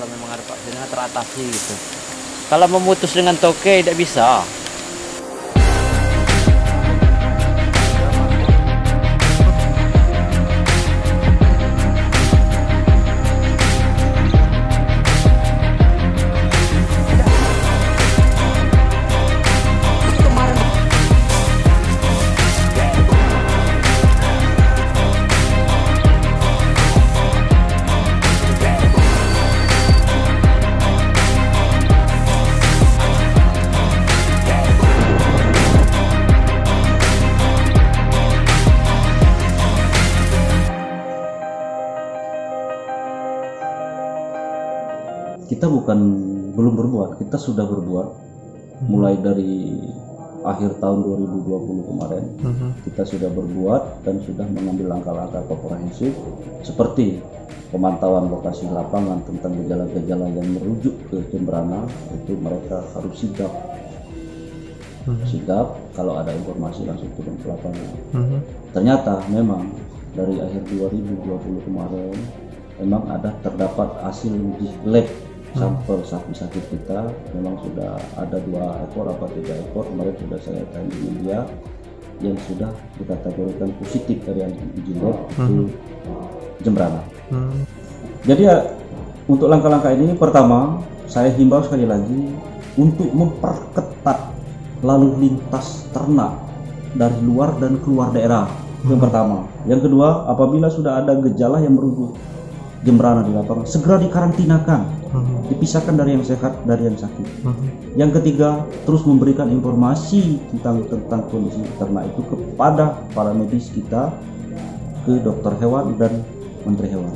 kalau memang ada vaksinnya teratasi gitu. Kalau memutus dengan toke tidak bisa. Kita belum berbuat, kita sudah berbuat mulai dari akhir tahun 2020 kemarin. Kita sudah berbuat dan sudah mengambil langkah-langkah komprehensif seperti pemantauan lokasi lapangan tentang gejala-gejala yang merujuk ke Jembrana. Itu mereka harus sigap kalau ada informasi langsung turun ke lapangan. Ternyata memang dari akhir 2020 kemarin memang terdapat hasil uji lab sampel sapi-sapi kita. Memang sudah ada 2 ekor atau 3 ekor kemarin sudah saya tanya di media yang sudah dikategorikan positif dari uji lab itu Jembrana. Jadi ya, untuk langkah-langkah ini pertama saya himbau sekali lagi untuk memperketat lalu lintas ternak dari luar dan keluar daerah. Yang pertama. Yang kedua, apabila sudah ada gejala yang merujuk Jembrana di lapangan, segera dikarantinakan, dipisahkan dari yang sehat dari yang sakit. Yang ketiga, terus memberikan informasi tentang kondisi ternak itu kepada para medis kita, ke dokter hewan dan menteri hewan.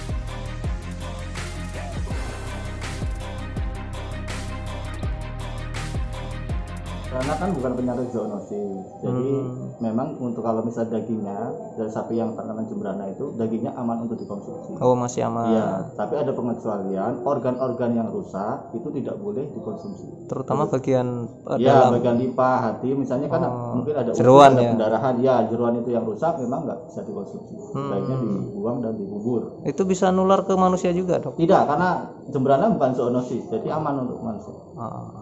Karena kan bukan penyakit zoonosis, jadi memang untuk kalau misalnya dagingnya dari sapi yang terkena Jembrana itu dagingnya aman untuk dikonsumsi. Oh, masih aman. Iya, tapi ada pengecualian, organ-organ yang rusak itu tidak boleh dikonsumsi. Terutama bagian ya, dalam. bagian limpa, hati, misalnya kan mungkin ada jeruan, ada ya? pendarahan, ya jeruan itu yang rusak memang nggak bisa dikonsumsi. Baiknya dibuang dan dikubur. Itu bisa nular ke manusia juga, Dok? Tidak, karena Jembrana bukan zoonosis, jadi aman untuk manusia.